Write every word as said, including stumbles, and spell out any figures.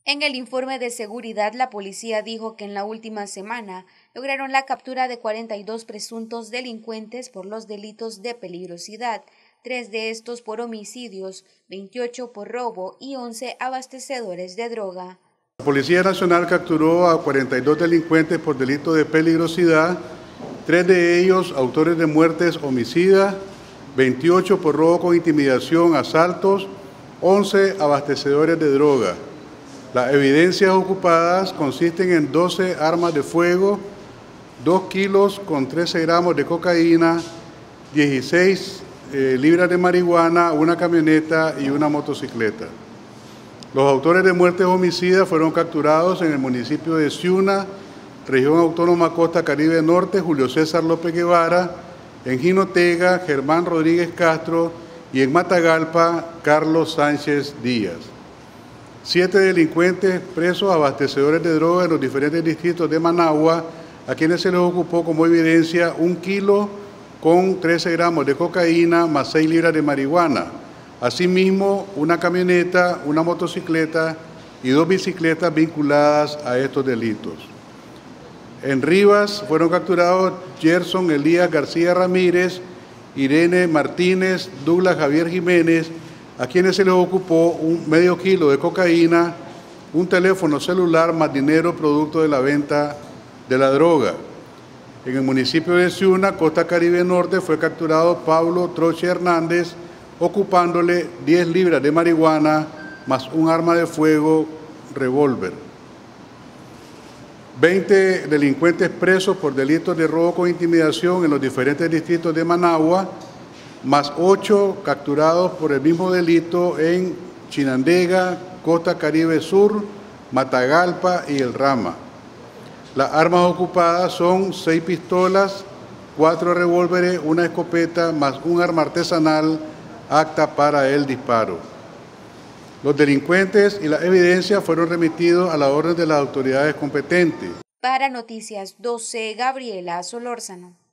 En el informe de seguridad, la policía dijo que en la última semana lograron la captura de cuarenta y dos presuntos delincuentes por los delitos de peligrosidad, tres de estos por homicidios, veintiocho por robo y once abastecedores de droga. La Policía Nacional capturó a cuarenta y dos delincuentes por delito de peligrosidad, tres de ellos autores de muertes homicidas, veintiocho por robo con intimidación, asaltos, once abastecedores de droga. Las evidencias ocupadas consisten en doce armas de fuego, dos kilos con trece gramos de cocaína, dieciséis eh, libras de marihuana, una camioneta y una motocicleta. Los autores de muertes homicidas fueron capturados en el municipio de Ciuna, región autónoma Costa Caribe Norte, Julio César López Guevara, en Jinotega, Germán Rodríguez Castro y en Matagalpa, Carlos Sánchez Díaz. Siete delincuentes presos abastecedores de droga en los diferentes distritos de Managua, a quienes se les ocupó como evidencia un kilo con trece gramos de cocaína más seis libras de marihuana. Asimismo, una camioneta, una motocicleta y dos bicicletas vinculadas a estos delitos. En Rivas fueron capturados Gerson Elías García Ramírez, Irene Martínez, Douglas Javier Jiménez, a quienes se les ocupó un medio kilo de cocaína, un teléfono celular más dinero producto de la venta de la droga. En el municipio de Ciuna, Costa Caribe Norte, fue capturado Pablo Troche Hernández, ocupándole diez libras de marihuana más un arma de fuego, revólver. veinte delincuentes presos por delitos de robo con intimidación en los diferentes distritos de Managua, más ocho capturados por el mismo delito en Chinandega, Costa Caribe Sur, Matagalpa y El Rama. Las armas ocupadas son seis pistolas, cuatro revólveres, una escopeta, más un arma artesanal apta para el disparo. Los delincuentes y las evidencias fueron remitidos a la orden de las autoridades competentes. Para Noticias doce, Gabriela Solórzano.